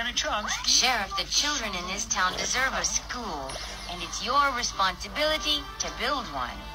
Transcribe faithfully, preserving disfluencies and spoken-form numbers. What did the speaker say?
any chance. Sheriff, the children in this town deserve a school, and it's your responsibility to build one.